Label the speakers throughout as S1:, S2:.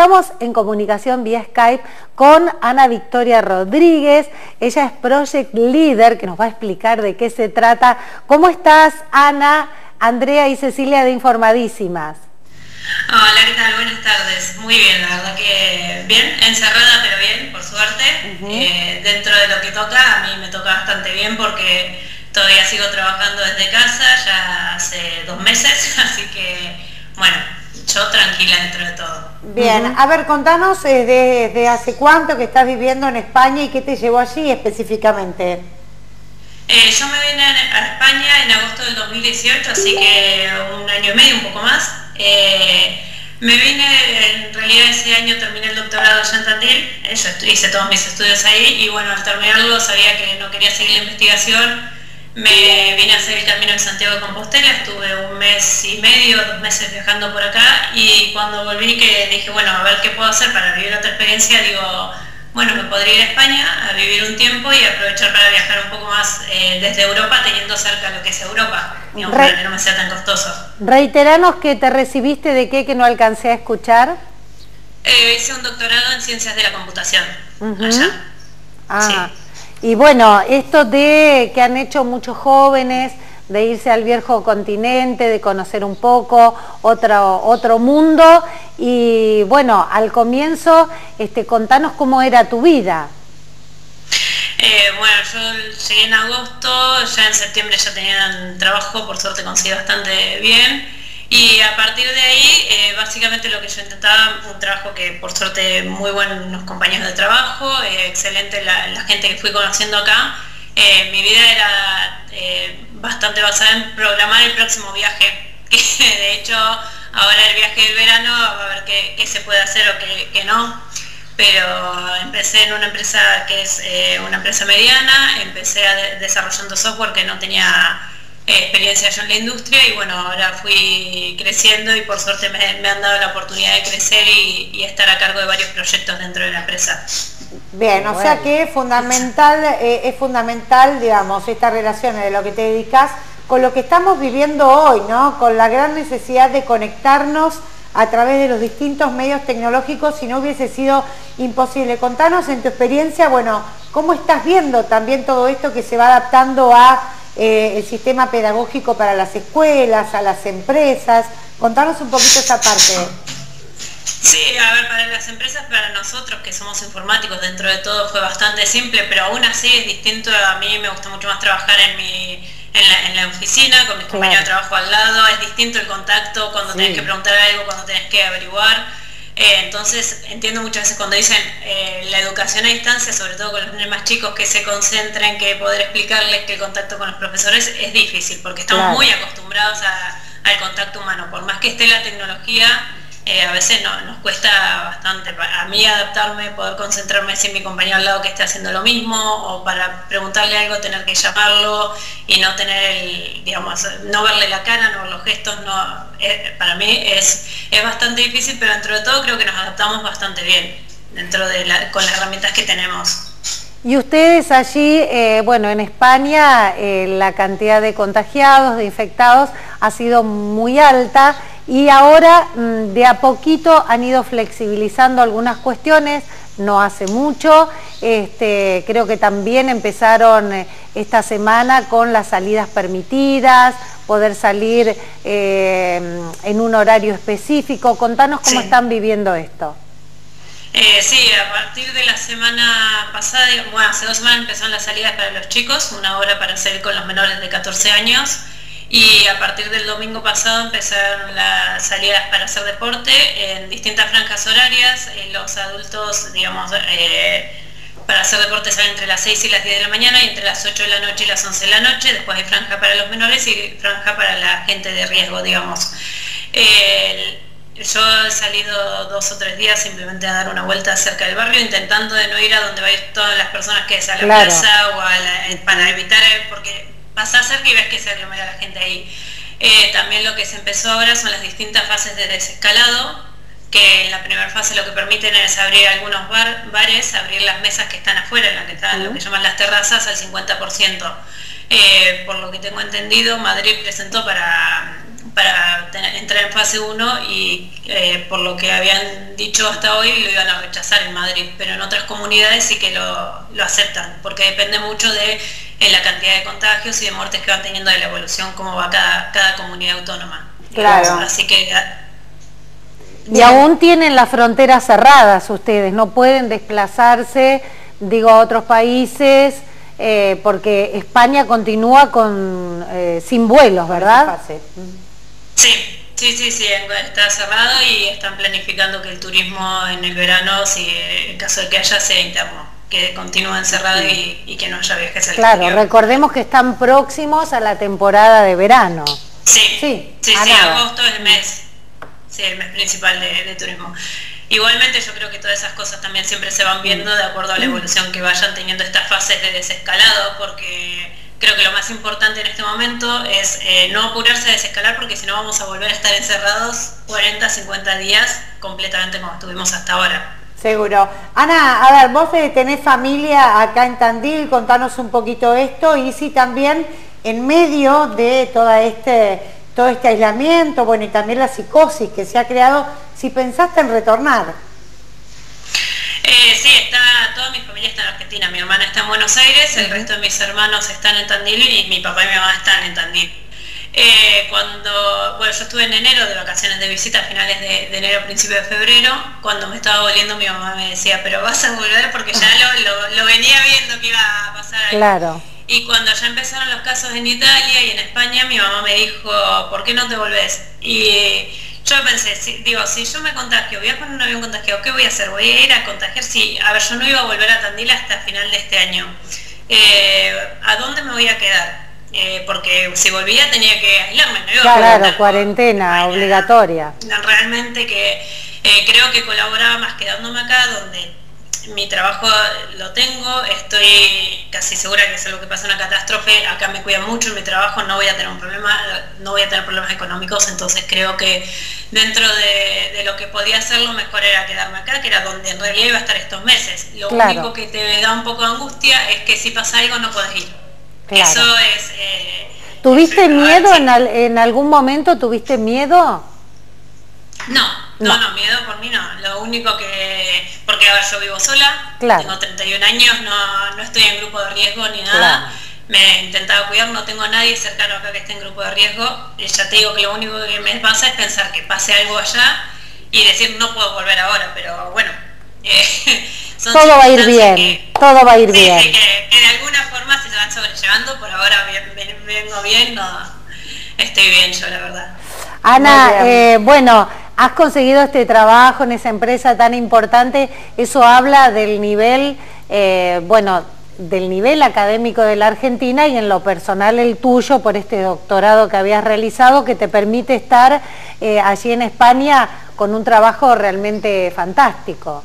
S1: estamos en comunicación vía Skype con Ana Victoria Rodríguez. Ella es Project Leader, que nos va a explicar de qué se trata. ¿Cómo estás, Ana, Andrea y Cecilia de Informadísimas?
S2: Hola, ¿qué tal? Buenas tardes. Muy bien, la verdad que bien, encerrada pero bien, por suerte. Dentro de lo que toca, a mí me toca bastante bien porque todavía sigo trabajando desde casa, ya hace 2 meses, así que, bueno, yo tranquila dentro de todo.
S1: Bien, a ver, contanos desde hace cuánto que estás viviendo en España y qué te llevó allí específicamente.
S2: Yo me vine a España en agosto del 2018, así que 1 año y medio, un poco más. Me vine, en realidad ese año terminé el doctorado allá en Tandil, yo hice todos mis estudios ahí y bueno, al terminarlo sabía que no quería seguir la investigación. Me vine a hacer el Camino de Santiago de Compostela, estuve 1 mes y medio, 2 meses viajando por acá y cuando volví que dije, bueno, a ver qué puedo hacer para vivir otra experiencia, digo, bueno, me podría ir a España a vivir un tiempo y aprovechar para viajar un poco más desde Europa, teniendo cerca lo que es Europa, digamos, para que no me sea tan costoso.
S1: Reiteranos que te recibiste de qué, que no alcancé a escuchar.
S2: Hice un doctorado en Ciencias de la Computación, allá.
S1: Ah.
S2: Sí.
S1: Y bueno, esto de que han hecho muchos jóvenes, de irse al viejo continente, de conocer un poco otro mundo, y bueno, al comienzo, contanos cómo era tu vida.
S2: Bueno, yo llegué en agosto, ya en septiembre ya tenía trabajo, por suerte conseguí bastante bien. Y a partir de ahí, básicamente lo que yo intentaba, un trabajo que por suerte muy buenos compañeros de trabajo, excelente la gente que fui conociendo acá. Mi vida era bastante basada en programar el próximo viaje, que de hecho ahora el viaje del verano va a ver qué se puede hacer o qué no. Pero empecé en una empresa que es una empresa mediana, empecé desarrollando software que no tenía experiencia yo en la industria y bueno, ahora fui creciendo y por suerte me han dado la oportunidad de crecer y estar a cargo de varios proyectos dentro de la empresa.
S1: Bien, o sea que es fundamental, digamos, esta relación de lo que te dedicas con lo que estamos viviendo hoy, ¿no? Con la gran necesidad de conectarnos a través de los distintos medios tecnológicos, si no hubiese sido imposible. Contanos en tu experiencia, bueno, ¿cómo estás viendo también todo esto que se va adaptando a el sistema pedagógico para las escuelas, a las empresas? Contanos un poquito esa parte.
S2: Sí, a ver, para las empresas, para nosotros que somos informáticos, dentro de todo fue bastante simple, pero aún así es distinto. A mí me gusta mucho más trabajar en la oficina, con mis compañeros de trabajo al lado, es distinto el contacto cuando tenés que preguntar algo, cuando tenés que averiguar. Entonces entiendo muchas veces cuando dicen la educación a distancia, sobre todo con los niños más chicos, que se concentren, que poder explicarles que el contacto con los profesores es difícil, porque estamos muy acostumbrados al contacto humano. Por más que esté la tecnología, a veces nos cuesta bastante, a mí adaptarme, poder concentrarme sin mi compañero al lado que esté haciendo lo mismo, o para preguntarle algo tener que llamarlo y no tener digamos, no verle la cara, no ver los gestos, para mí es bastante difícil, pero dentro de todo creo que nos adaptamos bastante bien con las herramientas que tenemos.
S1: Y ustedes allí, bueno, en España la cantidad de contagiados, de infectados ha sido muy alta y ahora de a poquito han ido flexibilizando algunas cuestiones, no hace mucho, creo que también empezaron esta semana con las salidas permitidas, poder salir en un horario específico. Contanos cómo están viviendo esto.
S2: Sí, a partir de la semana pasada, bueno, hace 2 semanas empezaron las salidas para los chicos, 1 hora para salir con los menores de 14 años y a partir del domingo pasado empezaron las salidas para hacer deporte en distintas franjas horarias. Los adultos, digamos, para hacer deporte salen entre las 6 y las 10 de la mañana y entre las 8 de la noche y las 11 de la noche. Después hay franja para los menores y franja para la gente de riesgo, digamos. Yo he salido 2 o 3 días simplemente a dar una vuelta cerca del barrio, intentando de no ir a donde vayan todas las personas que es a la plaza o para evitar, porque pasa cerca y ves que se aglomera la gente ahí. También lo que se empezó ahora son las distintas fases de desescalado, que en la primera fase lo que permiten es abrir algunos bares, abrir las mesas que están afuera, en la que están lo que llaman las terrazas, al 50%. Por lo que tengo entendido, Madrid presentó para entrar en fase 1 y por lo que habían dicho hasta hoy lo iban a rechazar en Madrid, pero en otras comunidades sí que lo aceptan, porque depende mucho de la cantidad de contagios y de muertes que van teniendo, de la evolución, cómo va cada comunidad autónoma.
S1: Claro.
S2: Así que...
S1: Y aún tienen las fronteras cerradas ustedes, no pueden desplazarse, digo, a otros países, porque España continúa sin vuelos, ¿verdad?
S2: Sí, está cerrado y están planificando que el turismo en el verano, si en caso de que haya, sea interno, que continúe encerrado y que no haya viajes al exterior.
S1: Claro, recordemos que están próximos a la temporada de verano.
S2: Sí, agosto es el mes. Sí, el mes principal de turismo. Igualmente yo creo que todas esas cosas también siempre se van viendo de acuerdo a la evolución que vayan teniendo estas fases de desescalado, porque creo que lo más importante en este momento es no apurarse a desescalar, porque si no vamos a volver a estar encerrados 40, 50 días completamente como estuvimos hasta ahora.
S3: Seguro. Ana, a ver, vos tenés familia acá en Tandil, contanos un poquito esto, y si también en medio de todo este aislamiento, bueno, y también la psicosis que se ha creado, si pensaste en retornar.
S2: Sí, toda mi familia está en Argentina, mi hermana está en Buenos Aires, el resto de mis hermanos están en Tandil y mi papá y mi mamá están en Tandil. Yo estuve en enero de vacaciones de visita, a finales de enero, principio de febrero, cuando me estaba volviendo mi mamá me decía, pero vas a volver, porque ya lo venía viendo que iba a pasar ahí.
S1: Claro.
S2: Y cuando ya empezaron los casos en Italia y en España, mi mamá me dijo, ¿por qué no te volvés? Y yo pensé, si yo me contagio, viajo en un avión contagiado, ¿qué voy a hacer? ¿Voy a ir a contagiar? Sí, a ver, yo no iba a volver a Tandil hasta final de este año. ¿A dónde me voy a quedar? Porque si volvía tenía que aislarme, no iba a
S1: Claro, cuarentena obligatoria.
S2: Realmente que creo que colaboraba más quedándome acá, donde mi trabajo lo tengo, estoy casi segura que es algo que pasa una catástrofe, acá me cuidan mucho en mi trabajo, no voy a tener un problema, no voy a tener problemas económicos, entonces creo que dentro de lo que podía hacer, lo mejor era quedarme acá, que era donde en realidad iba a estar estos meses. Lo único que te da un poco de angustia es que si pasa algo no podés ir.
S1: Claro.
S2: Eso es...
S1: ¿Tuviste miedo en algún momento? ¿Tuviste miedo?
S2: No, miedo por mí no. Lo único que... Porque ahora yo vivo sola, tengo 31 años, no estoy en grupo de riesgo ni nada. Me he intentado cuidar, no tengo a nadie cercano acá que esté en grupo de riesgo. Ya te digo que lo único que me pasa es pensar que pase algo allá y decir no puedo volver ahora, pero bueno...
S1: todo va a ir bien, todo va a ir bien.
S2: Sí, que de alguna forma se van sobrellevando, por ahora vengo bien, estoy bien yo, la verdad.
S1: Ana, bueno, has conseguido este trabajo en esa empresa tan importante, eso habla del nivel, del nivel académico de la Argentina y en lo personal el tuyo por este doctorado que habías realizado que te permite estar allí en España con un trabajo realmente fantástico.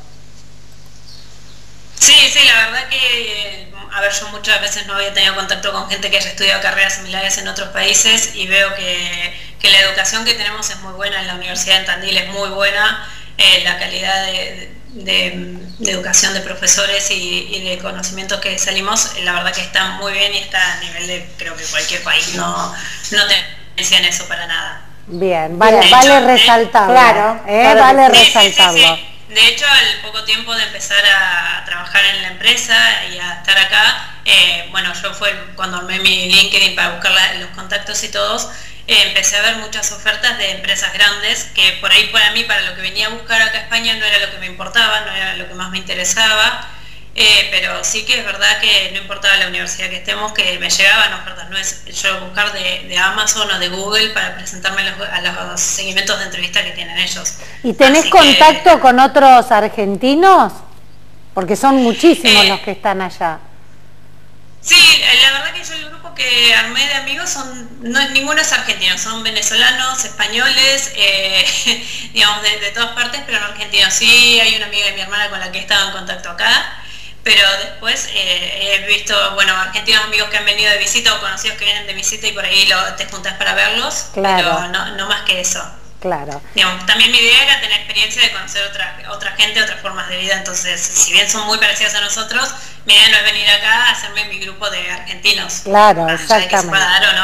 S2: Sí, la verdad que, yo muchas veces no había tenido contacto con gente que haya estudiado carreras similares en otros países y veo que la educación que tenemos es muy buena, en la Universidad de Tandil es muy buena, la calidad de educación de profesores y de conocimientos que salimos, la verdad que está muy bien y está a nivel de, creo que cualquier país, no te decían eso para nada.
S1: Bien, vale resaltarlo. Vale resaltarlo.
S2: Sí. De hecho, al poco tiempo de empezar a trabajar en la empresa y a estar acá, yo fue cuando armé mi LinkedIn para buscar los contactos y todos, empecé a ver muchas ofertas de empresas grandes que por ahí para mí, para lo que venía a buscar acá a España, no era lo que me importaba, no era lo que más me interesaba, pero sí que es verdad que no importaba la universidad que estemos, que me llegaban ofertas, no es yo buscar de Amazon o de Google para presentarme a los seguimientos de entrevista que tienen ellos.
S1: ¿Y tenés contacto con otros argentinos? Porque son muchísimos los que están allá.
S2: Sí, la verdad que yo el grupo que armé de amigos ninguno es argentino, son venezolanos, españoles, digamos de todas partes, pero no argentinos. Sí, hay una amiga de mi hermana con la que he estado en contacto acá, pero después he visto, argentinos amigos que han venido de visita o conocidos que vienen de visita y por ahí te juntás para verlos, pero no más que eso.
S1: Claro.
S2: Digamos, también mi idea era tener experiencia de conocer otra gente, otras formas de vida, entonces si bien son muy parecidos a nosotros, mi idea no es venir acá a hacerme mi grupo de argentinos.
S1: Claro, exactamente.
S2: Que se pueda dar o no.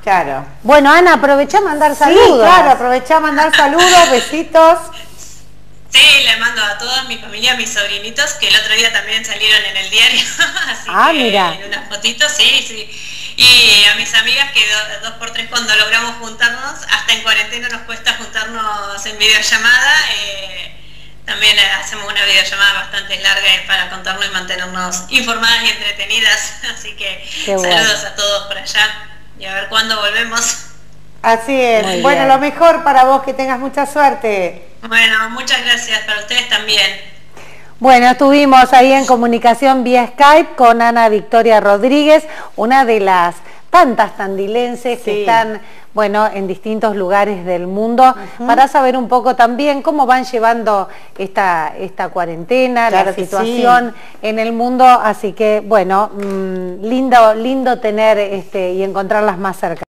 S3: Claro.
S1: Bueno, Ana, aprovechá a mandar
S3: Sí,
S1: saludos.
S3: claro, aprovechá a mandar saludos, besitos.
S2: Sí, le mando a toda mi familia, a mis sobrinitos, que el otro día también salieron en el diario, así que
S1: mira.
S2: en unas fotitos, sí. Y a mis amigas que 2x3 cuando logramos juntarnos, hasta en cuarentena nos cuesta juntarnos en videollamada, también hacemos una videollamada bastante larga para contarnos y mantenernos informadas y entretenidas, así que saludos a todos por allá y a ver cuándo volvemos.
S3: Así es.
S1: Muy
S3: bueno,
S1: bien.
S3: lo mejor para vos, que tengas mucha suerte.
S2: Bueno, muchas gracias para ustedes también.
S1: Bueno, estuvimos ahí en comunicación vía Skype con Ana Victoria Rodríguez, una de las tantas tandilenses que están, bueno, en distintos lugares del mundo, para saber un poco también cómo van llevando esta cuarentena, la situación en el mundo. Así que, bueno, lindo tener y encontrarlas más cerca.